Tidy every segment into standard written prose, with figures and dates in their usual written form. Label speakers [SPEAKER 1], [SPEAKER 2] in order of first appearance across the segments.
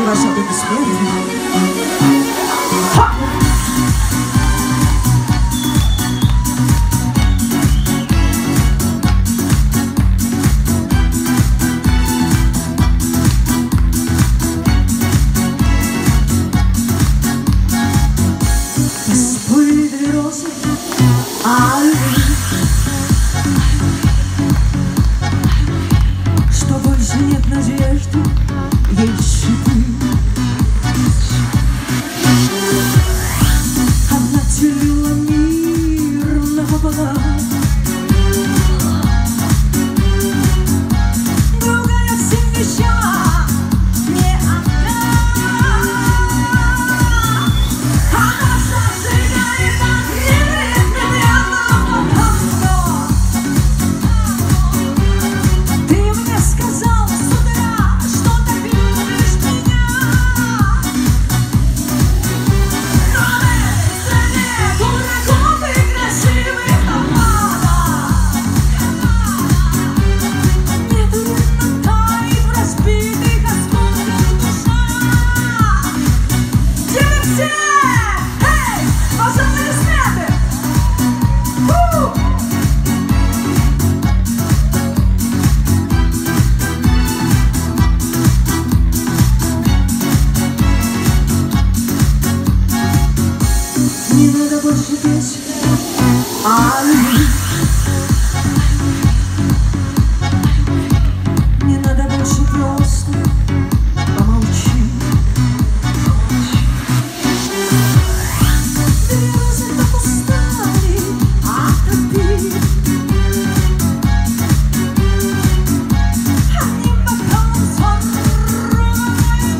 [SPEAKER 1] ваши аплодисменты.
[SPEAKER 2] Что больше нет надежды, есть щиты. Одна делила мир напополам, другая всем вещам не отдам. Она зажигает огни прямо в окно. Ты мне сказал с утра, что так любишь меня. Но в этой стране дураков и красивых обманов. Медленно тает в разбитых осколках душа. Где вы все? Эй, ваши аплодисменты! Не надо больше песен о любви. Не надо больше, просто помолчи. Березы так устали от любви. Они потом сорвали.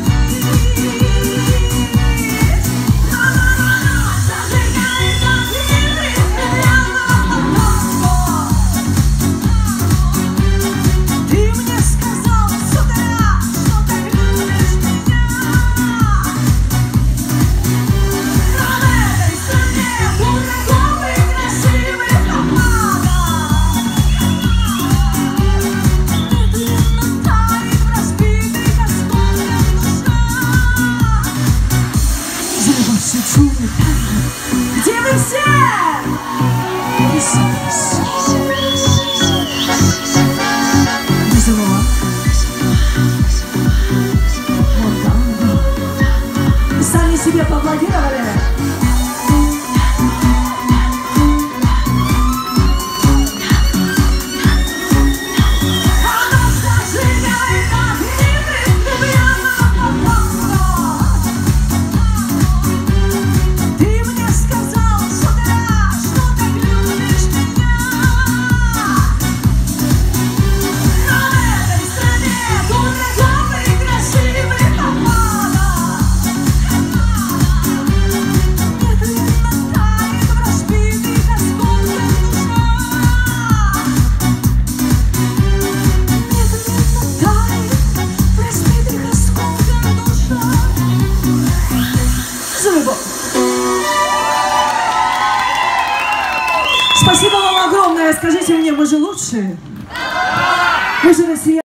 [SPEAKER 2] Зажигает огни прямо в окно. Ты мне сказал с утра, что так любишь меня. Но в этой стране дураков и красивых обманов. Медленно тает в разбитых осколках душа. Я во все чую тайну. Где вы все? Весело. Вот там. Вы сами себе поаплодировали? Она зажигает огни прямо в окно. Ты мне сказал с утра, что так любишь меня. Но в этой стране дураков и красивых обманов. Медленно тает в разбитых осколках душа. Медленно тает в разбитых осколках душа. За любовь. Спасибо вам огромное. Скажите мне, мы же лучшие? Мы же россияне.